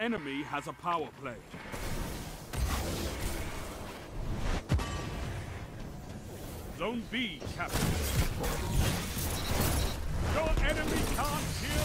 enemy has a power play. Zone B captured. Your enemy can't kill.